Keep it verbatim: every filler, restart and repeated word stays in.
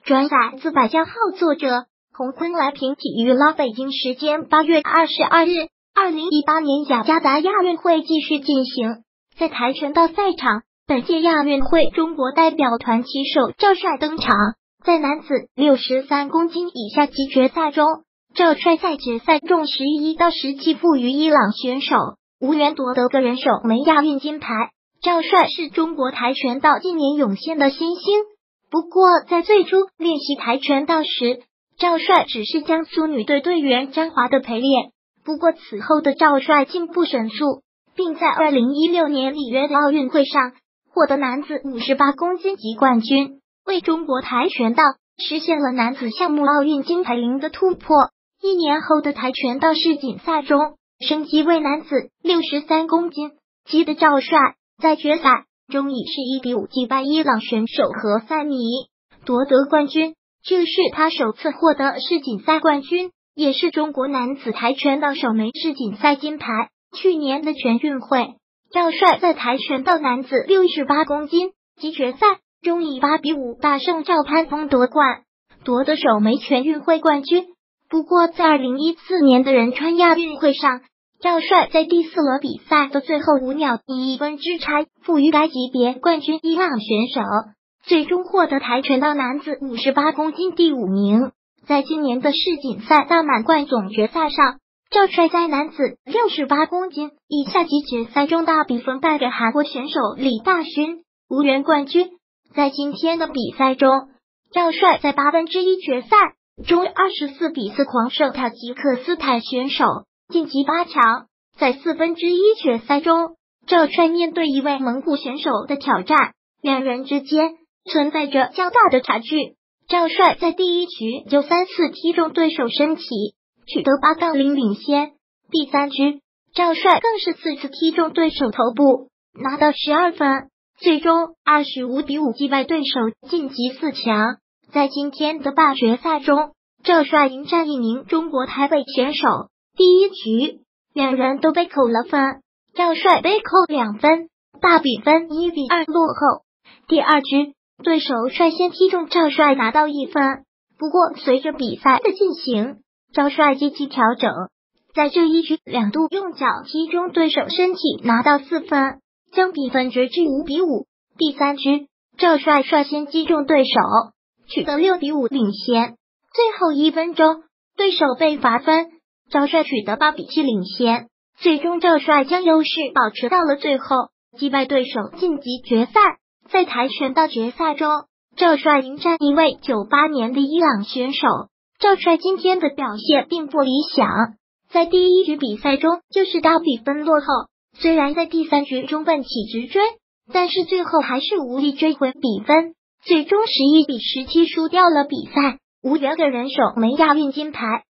转载自百家号作者洪坤来评体育了。北京时间八月二十二日，二零一八年雅加达亚运会继续进行，在跆拳道赛场，本届亚运会中国代表团旗手赵帅登场。在男子六十三公斤以下级决赛中，赵帅在决赛中十一到十七负于伊朗选手，无缘夺得个人首枚亚运金牌。赵帅是中国跆拳道近年涌现的新星，不过在最初练习跆拳道时，赵帅只是江苏女队队员张华的陪练。不过此后的赵帅进步神速，并在二零一六年里约奥运会上获得男子五十八公斤级冠军，为中国跆拳道实现了男子项目奥运金牌零的突破。一年后的跆拳道世锦赛中，升级为男子六十三公斤级的赵帅，在决赛中以十一比五击败伊朗选手何赛米，夺得冠军。这是他首次获得世锦赛冠军，也是中国男子跆拳道首枚世锦赛金牌。去年的全运会，赵帅在跆拳道男子六十八公斤级决赛中以八比五大胜赵潘峰夺冠，夺得首枚全运会冠军。不过在二零一四年的仁川亚运会上，赵帅在第四轮比赛的最后五秒以一分之差负于该级别冠军伊朗选手，最终获得跆拳道男子五十八公斤第五名。在今年的世锦赛大满贯总决赛上，赵帅在男子六十八公斤以下级决赛中大比分败给韩国选手李大勋，无缘冠军。在今天的比赛中，赵帅在八分之一决赛中二十四比四狂胜塔吉克斯坦选手，晋级八强。在四分之一决赛中，赵帅面对一位蒙古选手的挑战，两人之间存在着较大的差距。赵帅在第一局就三次踢中对手身体，取得八杠零领先。第三局，赵帅更是四次踢中对手头部，拿到十二分，最终二十五比五击败对手，晋级四强。在今天的半决赛中，赵帅迎战一名中国台北选手。第一局，两人都被扣了分，赵帅被扣两分，大比分一比二落后。第二局，对手率先踢中赵帅，拿到一分。不过随着比赛的进行，赵帅积极调整，在这一局两度用脚踢中对手身体，拿到四分，将比分追至五比五。第三局，赵帅率先击中对手，取得六比五领先。最后一分钟，对手被罚分，赵帅取得八比七领先。最终赵帅将优势保持到了最后，击败对手晋级决赛。在跆拳道决赛中，赵帅迎战一位九八年的伊朗选手。赵帅今天的表现并不理想，在第一局比赛中就是大比分落后，虽然在第三局中奋起直追，但是最后还是无力追回比分，最终十一比十七输掉了比赛，无缘个人首枚亚运金牌。